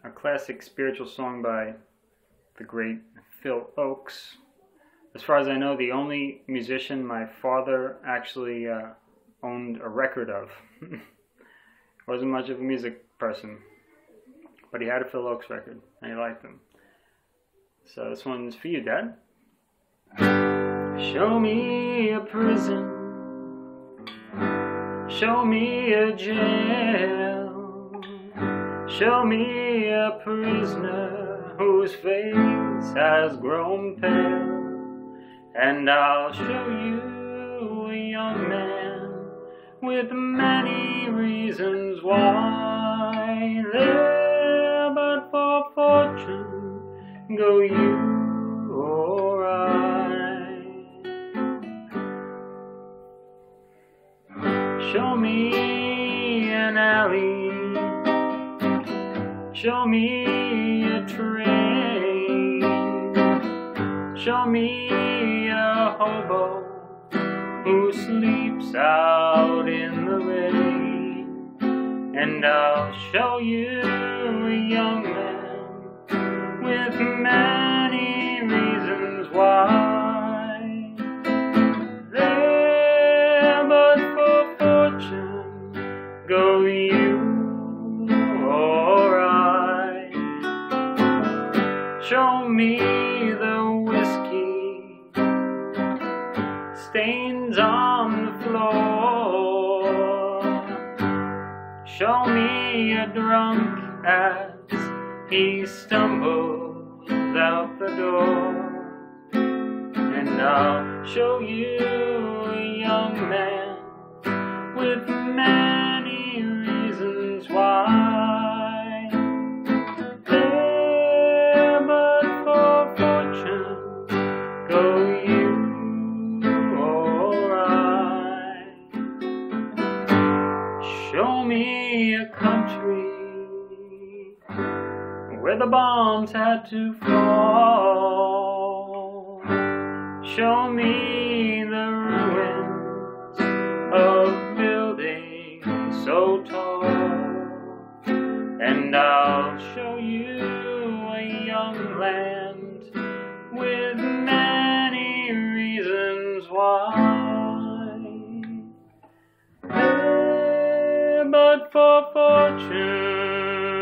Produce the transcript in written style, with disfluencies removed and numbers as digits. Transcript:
a classic spiritual song by the great Phil Ochs. As far as I know, the only musician my father actually owned a record of. Wasn't much of a music person, but he had a Phil Ochs record, and he liked them. So this one's for you, Dad. Show me a prison, show me a jail, show me a prisoner whose face has grown pale, and I'll show you a young man with many reasons why. There but for fortune go you or I. Show me an alley, show me a train, show me a hobo who sleeps out in the rain, and I'll show you a young man with many reasons why. There but for fortune go you or I. Show me the whiskey stains on the floor, show me a drunk as he stumbles out the door, and I'll show you a young man with many reasons why. There but for fortune go you or I. Show me a country where the bombs had to fall, show me the ruins of buildings so tall, and I'll show you a young land with many reasons why. There but for fortune